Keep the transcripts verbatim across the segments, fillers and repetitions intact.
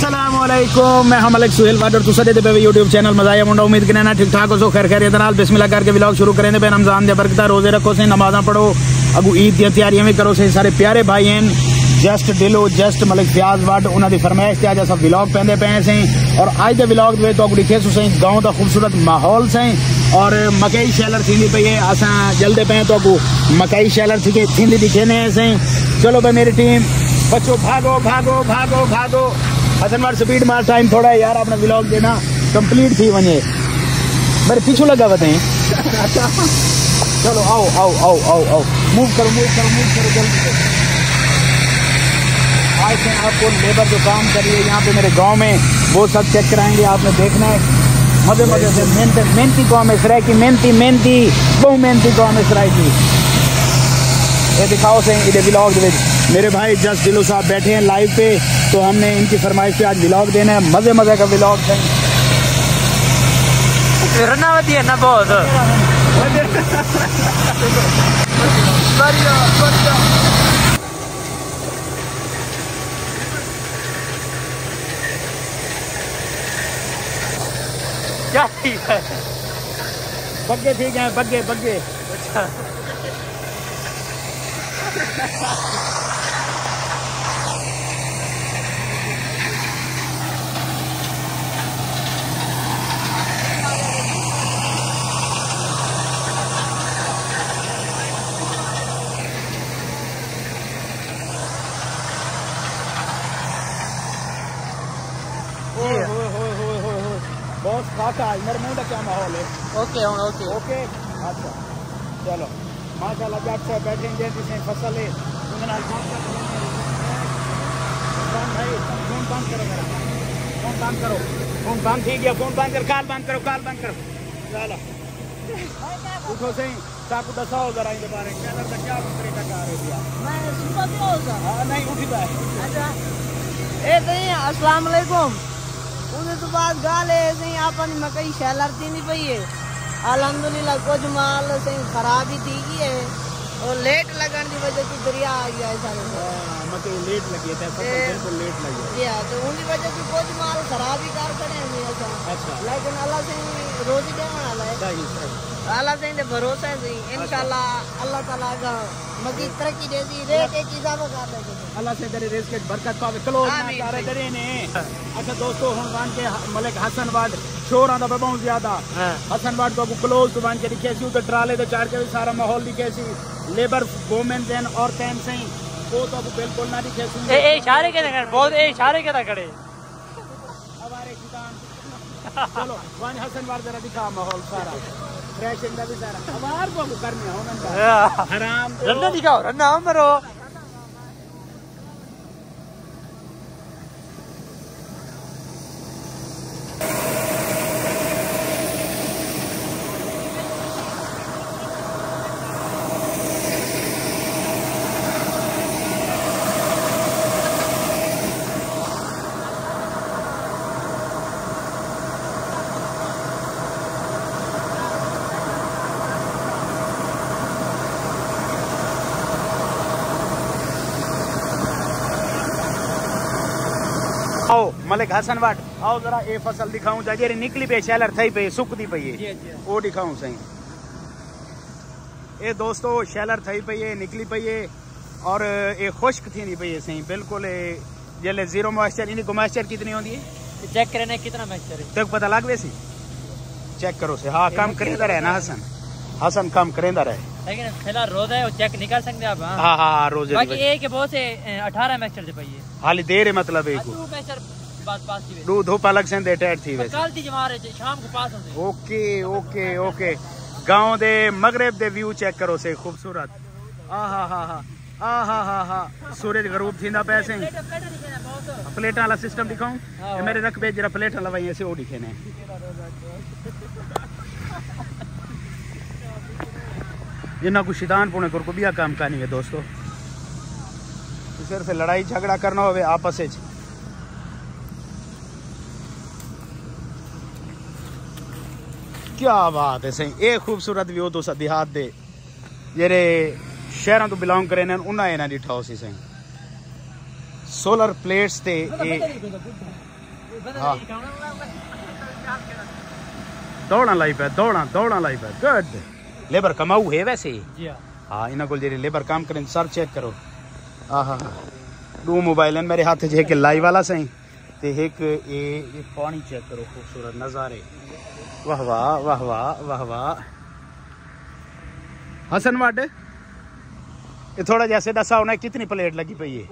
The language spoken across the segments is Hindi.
अस्सलाम वालेकुम, मैं हम सुहेल वाडर तुसा दे पे यूट्यूब चैनल मज़ाया मुंडा। उम्मीद करना ठीक ठाक हो सो खैर खैरियत नाल बिस्मिल्लाह करके व्लॉग शुरू करें। पे रमजान दे बरकता रोजे रखो से नमाज़ां पढ़ो अगू ईद दी तैयारियां भी करो से। सारे प्यारे भाई हैं जस्ट दिलो जस्ट मलिक फ्याज वाड उन्हां दी फरमाइश ते अज अस व्लॉग पेंदे पे से। और अज दे व्लॉग दे तो दिखे से गांव दा खूबसूरत माहौल से और मकई शैलर थी पई है। अस जल्दे पे तो अगू मकई शैलर थी थी दिखे ने से। चलो भाई मेरी टीम बच्चों भागो भागो भागो भागो। हसन मार स्पीड मार, टाइम थोड़ा है यार, अपना व्लॉग देना कंप्लीट थी वने मेरे पीछू लगा बताएं। चलो आओ आओ आओ आओ आओ मूव करो मूव करो मूव करो जल्दी से। आज से आपको लेबर जो काम करिए यहाँ पे मेरे गांव में वो सब चेक कराएंगे, आपने देखना है मजे मजे से। मेहनत मेहनती कौम है सराय की, मेहनती मेहनती बहु मेहनती कौम है सराय की। ये दिखाओ से इधर व्लॉग मेरे भाई जस्ट दिलो साहब बैठे हैं लाइव पे, तो हमने इनकी फरमाइश पे आज व्लॉग देना है। मजे मजे का व्लॉग है ना बहुत। क्या ठीक है बग्गे ठीक है बग्गे बग्गे। अच्छा बहुत खासा मेरे मुंह का क्या माहौल है। ओके ओके ओके अच्छा चलो माशाल्लाह जब से बैठेंगे जिसे फसल है भाई फोन बंद करो मेरा फोन बंद करो फोन बंद ठीक है फोन बंद कर काल बंद करो काल बंद करो। चलो उठो सही साकू दसाओ जरा इनके बारे में क्या लगता क्या तरीका कर रहे दिया मैं सुबह भी होगा। हां नहीं उठी है। अच्छा ए नहीं अस्सलाम वालेकुम। उस तो बाद गाल है सही अपन मकई शैलर थी नहीं पई है अल्हम्दुलिल्लाह कुछ माल सही खराब ही थी की है और लेट लगन की वजह से दरिया आ गया है सारे। हां मकई लेट लगी है फसल बिल्कुल लेट लगी है या तो उनकी वजह से कुछ माल खराब ही कर खड़े हैं ऐसा। अच्छा लेकिन अल्लाह से रोजी देने वाला है सही सही अल्लाह से भरोसा है सही इंशाल्लाह अल्लाह ताला का मजीद तरक्की दे दी रेट एक इजाफा कर देंगे अल्लाह से तेरे रिज़्क़ के बरकत पावे क्लोज ना करे डरे ने। अच्छा दोस्तों हुन वन के मलिक हसन वाड शोर आंदा बहुत ज्यादा हसन वाड को क्लोज तो वन के दिखे सी तो ट्राले ते चार के भी सारा माहौल दिखे सी लेबर वुमेन देन और टेन से वो तो बिल्कुल ना दिखे सी। ए ए इशारे के कर बहुत ए इशारे के खड़े हमारे किसान। चलो वन हसन वाड जरा दिखा माहौल सारा फ्रेश इंदा भी सारा हमार को करने हो ना हराम रन्ना दिखाओ रन्ना मरो। आओ मलिक हसन वाट आओ जरा ये फसल दिखाऊं जी निकली पे शैलर थी पे सुकती पई है वो दिखाऊं सही। ये दोस्तों शैलर थी पई है निकली पई है और ये खुश्क थी नहीं पई है सही बिल्कुल। जल्द जीरो मॉइस्चर इनकी मॉइस्चर कितनी होती है चेक करने कितना मॉइस्चर है तो पता लग वैसी चेक करो से। हाँ काम करेंदा रहे ना हसन हसन काम करेंदा रहे लेकिन फिलहाल रोज है चेक निकाल सकते आप। हाँ हाँ हाँ रोज बाकी एक के बहुत से अठारह मैक्सचर दे पई है हाली देर है मतलब एक दो मैक्सचर बात पास थी दो धूप अलग से डेटेड थी वैसे कल थी जमारे शाम को पास होते। ओके ओके ओके गांव दे मगरिब दे व्यू चेक करो से खूबसूरत। आ हा हा हा आ हा हा हा सूरज गरूब थींदा पैसे प्लेट वाला सिस्टम दिखाऊं मेरे रख पे जरा प्लेट वाला वही ऐसे वो दिखे ने। इन्ना कुछ शैतान पुणे को भी काम करनी है दोस्तों सिर्फ लड़ाई झगड़ा करना हो आपस में। क्या बात है सही ये खूबसूरत व्यू तो देहात दे जेरे शहरों तो बिलोंग करे उन्हें इन्हें डिठा सी सही सोलर प्लेट्स ते हाँ दौड़ा लाई पे दौड़ा दौड़ा लाई पे गुड लेबर कमाऊ है वैसे हाँ इन्हों को जी लेबर काम करें सर चेक करो हाँ हाँ दो मोबाइल मेरे हाथ च एक लाइव वाला सही ते एक ये ये पानी चेक करो खूबसूरत नज़ारे वाह वाह वाह वाह वाह वाह हसन वाड ये थोड़ा जैसे दसा होना कितनी प्लेट लगी पई है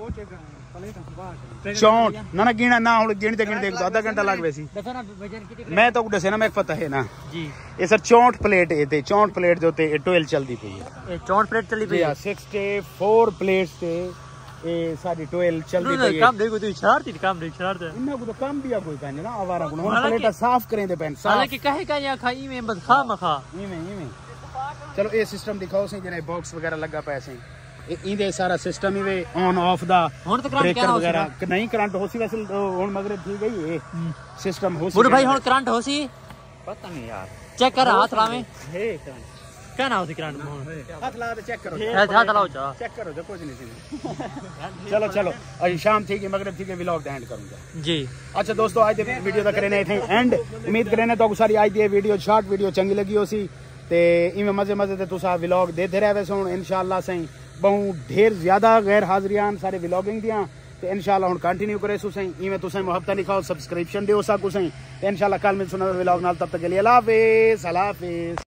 चौंठ ना ना गिना ना हूँ गिनते गिनते आधा घंटा लग वैसी मैं तो दसे ना मैं पता है ना जी ये सर चौंठ प्लेट ये थे चौंठ प्लेट जो थे ट्वेल्व चलती पई है चौंठ प्लेट चली पई है सिक्सटी फोर प्लेट्स थे ये सारी ट्वेल्व चलती पई है काम देखो तो शरारती काम देख शरारत इन्ना को तो काम भी कोई कहने ना आवारा को प्लेट साफ करें दे पेन हालांकि कहे का या खाई में बस खा मखा इमे इमे चलो ये सिस्टम दिखाओ सही जरा बॉक्स वगैरह लगा पैसे इंदे सारा system he on of the हुन तो करंट क्या वगैरह नहीं करंट होसी वैसे हुन मगरे ठीक गई है सिस्टम होसी बुढ़ भाई हुन करंट होसी पता नहीं यार चेक कर हाथ लावे हे करंट क्या ना होसी करंट हाथ ला चेक करो हाथ लाओ चेक करो जो कुछ नहीं चलो चलो आज शाम ठीक है मगरिब ठीक है व्लॉग एंड करूंगा जी अच्छा दोस्तों आज दे वीडियो दा करने थे एंड उम्मीद करने तो सारी आज दी वीडियो शॉर्ट वीडियो चंगी लगी होसी ते इमे मजे मजे ते तुसा व्लॉग देते रहवे सो इंशाल्लाह सही बहु ढेर ज्यादा गैर हाजिरियान सारे व्लॉगिंग दियां ते इंशाल्लाह हुन कंटिन्यू करे सु सही इमे तुसा मोहब्बत लिखाओ सब्सक्रिप्शन दियो सा को सही इंशाल्लाह कल मिल सुना व्लॉग नाल तब तक के लिए अल्लाह हाफिज़ अल्लाह हाफिज़।